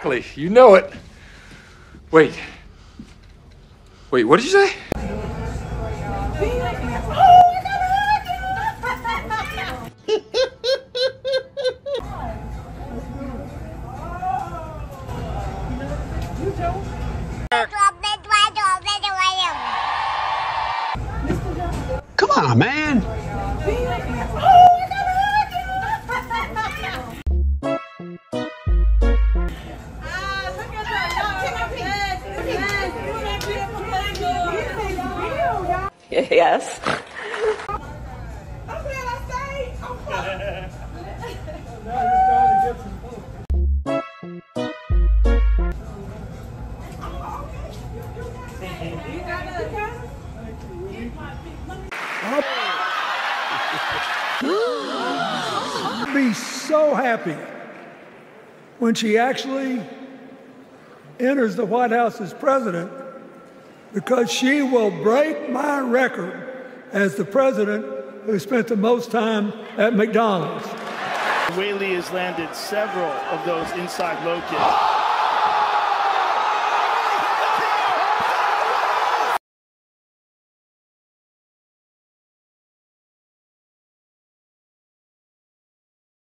Exactly. You know it. Wait. Wait, what did you say? Come on, man. Yes. I'll be so happy when she actually enters the White House as president, because she will break my record as the president who spent the most time at McDonald's. Whaley has landed several of those inside low kicks.